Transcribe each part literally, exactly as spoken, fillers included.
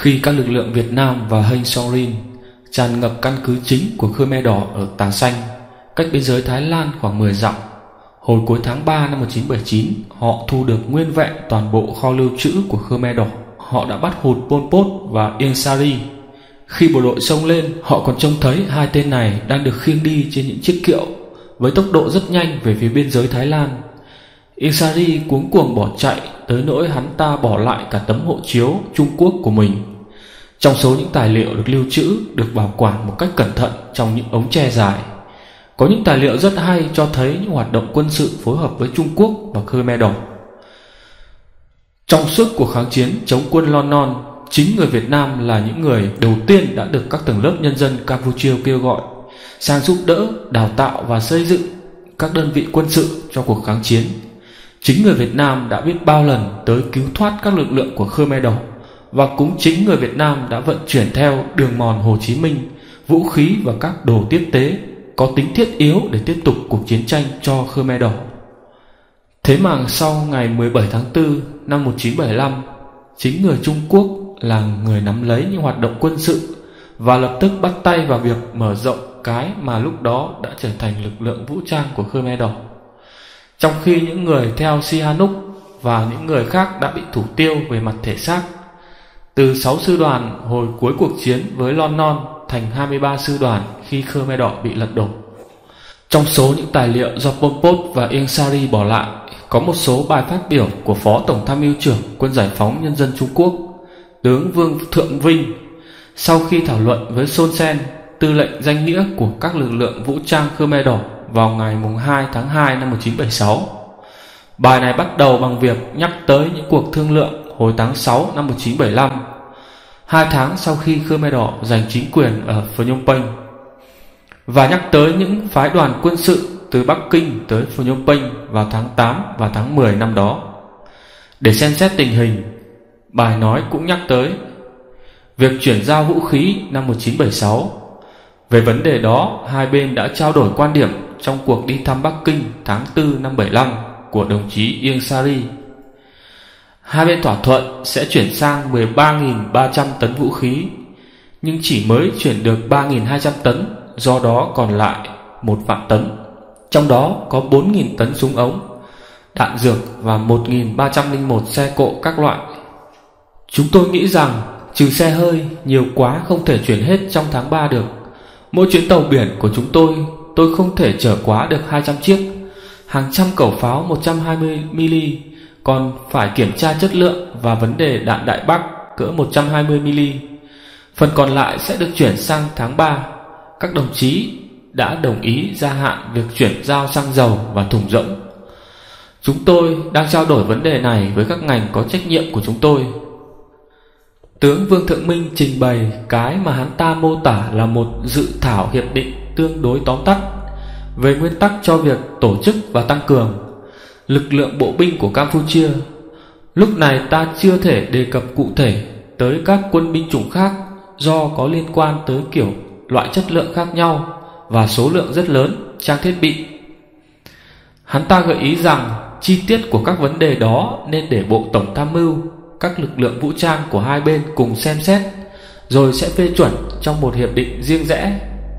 Khi các lực lượng Việt Nam và Heng Somrin tràn ngập căn cứ chính của Khmer Đỏ ở Tà Xanh, cách biên giới Thái Lan khoảng mười dặm, hồi cuối tháng ba năm một nghìn chín trăm bảy mươi chín, họ thu được nguyên vẹn toàn bộ kho lưu trữ của Khmer Đỏ. Họ đã bắt hụt Pol Pot và Ieng Sari. Khi bộ đội xông lên, họ còn trông thấy hai tên này đang được khiêng đi trên những chiếc kiệu với tốc độ rất nhanh về phía biên giới Thái Lan. Ieng Sari cuống cuồng bỏ chạy tới nỗi hắn ta bỏ lại cả tấm hộ chiếu Trung Quốc của mình. Trong số những tài liệu được lưu trữ được bảo quản một cách cẩn thận trong những ống tre dài, có những tài liệu rất hay cho thấy những hoạt động quân sự phối hợp với Trung Quốc và Khmer Đỏ. Trong suốt cuộc kháng chiến chống quân Lon Non, chính người Việt Nam là những người đầu tiên đã được các tầng lớp nhân dân Campuchia kêu gọi sang giúp đỡ, đào tạo và xây dựng các đơn vị quân sự cho cuộc kháng chiến. Chính người Việt Nam đã biết bao lần tới cứu thoát các lực lượng của Khmer Đỏ, và cũng chính người Việt Nam đã vận chuyển theo đường mòn Hồ Chí Minh vũ khí và các đồ tiếp tế có tính thiết yếu để tiếp tục cuộc chiến tranh cho Khmer Đỏ. Thế mà sau ngày mười bảy tháng tư năm một nghìn chín trăm bảy mươi lăm, chính người Trung Quốc là người nắm lấy những hoạt động quân sự và lập tức bắt tay vào việc mở rộng cái mà lúc đó đã trở thành lực lượng vũ trang của Khmer Đỏ. Trong khi những người theo Sihanouk và những người khác đã bị thủ tiêu về mặt thể xác, từ sáu sư đoàn hồi cuối cuộc chiến với Lon Non thành hai mươi ba sư đoàn khi Khmer Đỏ bị lật đổ. Trong số những tài liệu do Pol Pot và Ieng Sari bỏ lại, có một số bài phát biểu của Phó Tổng tham mưu trưởng Quân Giải phóng Nhân dân Trung Quốc, tướng Vương Thượng Vinh, sau khi thảo luận với Son Sen, tư lệnh danh nghĩa của các lực lượng vũ trang Khmer Đỏ vào ngày hai tháng hai năm một nghìn chín trăm bảy mươi sáu. Bài này bắt đầu bằng việc nhắc tới những cuộc thương lượng hồi tháng sáu năm một nghìn chín trăm bảy mươi lăm, hai tháng sau khi Khmer Đỏ giành chính quyền ở Phnom Penh, và nhắc tới những phái đoàn quân sự từ Bắc Kinh tới Phnom Penh vào tháng tám và tháng mười năm đó. Để xem xét tình hình, bài nói cũng nhắc tới việc chuyển giao vũ khí năm một nghìn chín trăm bảy mươi sáu. Về vấn đề đó, hai bên đã trao đổi quan điểm trong cuộc đi thăm Bắc Kinh tháng tư năm bảy mươi lăm của đồng chí Ieng Sari. Hai bên thỏa thuận sẽ chuyển sang mười ba nghìn ba trăm tấn vũ khí, nhưng chỉ mới chuyển được ba nghìn hai trăm tấn, do đó còn lại một vạn tấn. Trong đó có bốn nghìn tấn súng ống, đạn dược và một nghìn ba trăm lẻ một xe cộ các loại. Chúng tôi nghĩ rằng trừ xe hơi, nhiều quá không thể chuyển hết trong tháng ba được. Mỗi chuyến tàu biển của chúng tôi, tôi không thể chở quá được hai trăm chiếc, hàng trăm khẩu pháo một trăm hai mươi mi-li, còn phải kiểm tra chất lượng và vấn đề đạn Đại Bác cỡ một trăm hai mươi mi-li. Phần còn lại sẽ được chuyển sang tháng ba. Các đồng chí đã đồng ý gia hạn việc chuyển giao xăng dầu và thùng rỗng. Chúng tôi đang trao đổi vấn đề này với các ngành có trách nhiệm của chúng tôi. Tướng Vương Thượng Minh trình bày cái mà hắn ta mô tả là một dự thảo hiệp định tương đối tóm tắt về nguyên tắc cho việc tổ chức và tăng cường lực lượng bộ binh của Campuchia. Lúc này ta chưa thể đề cập cụ thể tới các quân binh chủng khác do có liên quan tới kiểu loại chất lượng khác nhau và số lượng rất lớn trang thiết bị. Hắn ta gợi ý rằng chi tiết của các vấn đề đó nên để Bộ Tổng tham mưu, các lực lượng vũ trang của hai bên cùng xem xét, rồi sẽ phê chuẩn trong một hiệp định riêng rẽ.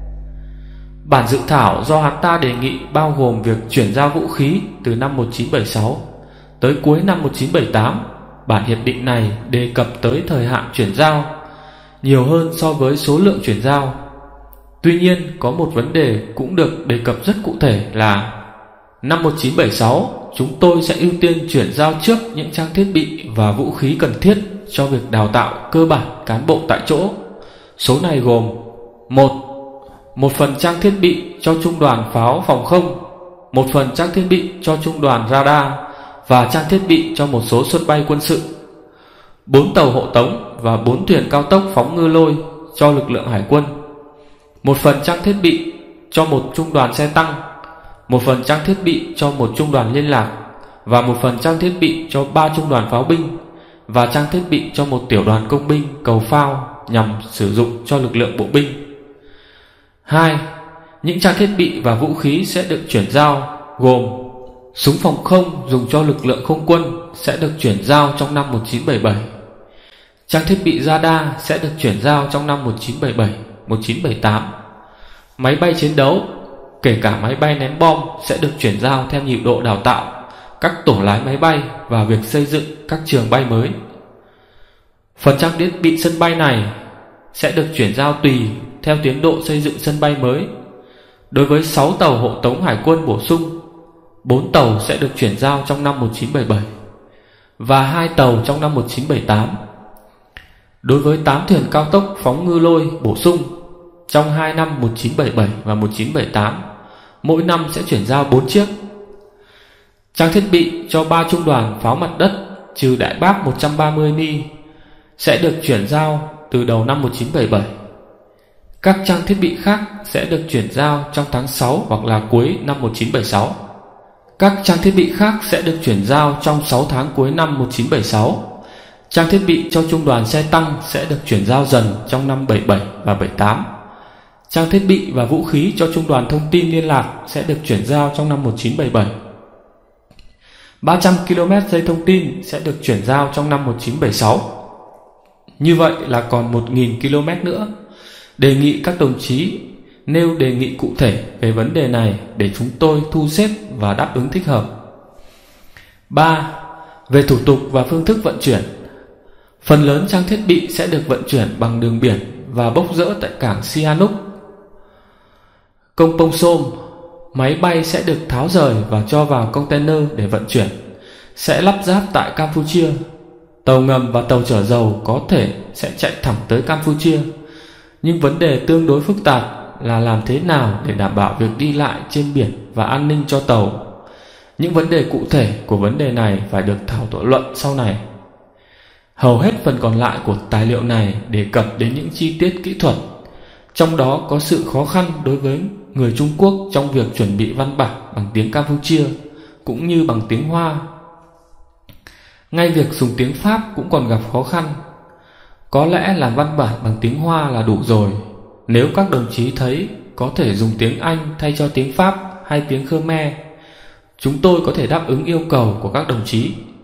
Bản dự thảo do hắn ta đề nghị bao gồm việc chuyển giao vũ khí từ năm một nghìn chín trăm bảy mươi sáu tới cuối năm một nghìn chín trăm bảy mươi tám. Bản hiệp định này đề cập tới thời hạn chuyển giao nhiều hơn so với số lượng chuyển giao. Tuy nhiên, có một vấn đề cũng được đề cập rất cụ thể là năm một nghìn chín trăm bảy mươi sáu, chúng tôi sẽ ưu tiên chuyển giao trước những trang thiết bị và vũ khí cần thiết cho việc đào tạo cơ bản cán bộ tại chỗ. Số này gồm: một Một phần trang thiết bị cho trung đoàn pháo phòng không, một phần trang thiết bị cho trung đoàn radar và trang thiết bị cho một số sân bay quân sự, bốn tàu hộ tống và bốn thuyền cao tốc phóng ngư lôi cho lực lượng hải quân, một phần trang thiết bị cho một trung đoàn xe tăng, một phần trang thiết bị cho một trung đoàn liên lạc và một phần trang thiết bị cho ba trung đoàn pháo binh và trang thiết bị cho một tiểu đoàn công binh cầu phao nhằm sử dụng cho lực lượng bộ binh. Hai, những trang thiết bị và vũ khí sẽ được chuyển giao gồm súng phòng không dùng cho lực lượng không quân sẽ được chuyển giao trong năm một nghìn chín trăm bảy mươi bảy. Trang thiết bị radar sẽ được chuyển giao trong năm một nghìn chín trăm bảy mươi bảy, một nghìn chín trăm bảy mươi tám. Máy bay chiến đấu, kể cả máy bay ném bom, sẽ được chuyển giao theo nhịp độ đào tạo các tổ lái máy bay và việc xây dựng các trường bay mới. Phần trang thiết bị sân bay này sẽ được chuyển giao tùy theo tiến độ xây dựng sân bay mới. Đối với sáu tàu hộ tống hải quân bổ sung, bốn tàu sẽ được chuyển giao trong năm một nghìn chín trăm bảy mươi bảy và hai tàu trong năm một nghìn chín trăm bảy mươi tám. Đối với tám thuyền cao tốc phóng ngư lôi bổ sung trong hai năm một nghìn chín trăm bảy mươi bảy và một nghìn chín trăm bảy mươi tám, mỗi năm sẽ chuyển giao bốn chiếc. Trang thiết bị cho ba trung đoàn pháo mặt đất trừ Đại Bác một trăm ba mươi mi sẽ được chuyển giao từ đầu năm một nghìn chín trăm bảy mươi bảy. Các trang thiết bị khác sẽ được chuyển giao trong tháng sáu hoặc là cuối năm một nghìn chín trăm bảy mươi sáu. Các trang thiết bị khác sẽ được chuyển giao trong sáu tháng cuối năm một nghìn chín trăm bảy mươi sáu. Trang thiết bị cho trung đoàn xe tăng sẽ được chuyển giao dần trong năm bảy mươi bảy và bảy mươi tám. Trang thiết bị và vũ khí cho trung đoàn thông tin liên lạc sẽ được chuyển giao trong năm một nghìn chín trăm bảy mươi bảy. ba trăm ki lô mét dây thông tin sẽ được chuyển giao trong năm một nghìn chín trăm bảy mươi sáu. Như vậy là còn một nghìn ki lô mét nữa. Đề nghị các đồng chí nêu đề nghị cụ thể về vấn đề này để chúng tôi thu xếp và đáp ứng thích hợp. ba. Về thủ tục và phương thức vận chuyển. Phần lớn trang thiết bị sẽ được vận chuyển bằng đường biển và bốc dỡ tại cảng Sihanouk. Công Pông Som, máy bay sẽ được tháo rời và cho vào container để vận chuyển, sẽ lắp ráp tại Campuchia. Tàu ngầm và tàu chở dầu có thể sẽ chạy thẳng tới Campuchia, nhưng vấn đề tương đối phức tạp là làm thế nào để đảm bảo việc đi lại trên biển và an ninh cho tàu. Những vấn đề cụ thể của vấn đề này phải được thảo luận sau này. Hầu hết phần còn lại của tài liệu này đề cập đến những chi tiết kỹ thuật, trong đó có sự khó khăn đối với người Trung Quốc trong việc chuẩn bị văn bản bằng tiếng Campuchia cũng như bằng tiếng Hoa. Ngay việc dùng tiếng Pháp cũng còn gặp khó khăn. Có lẽ làm văn bản bằng tiếng Hoa là đủ rồi. Nếu các đồng chí thấy có thể dùng tiếng Anh thay cho tiếng Pháp hay tiếng Khmer, chúng tôi có thể đáp ứng yêu cầu của các đồng chí.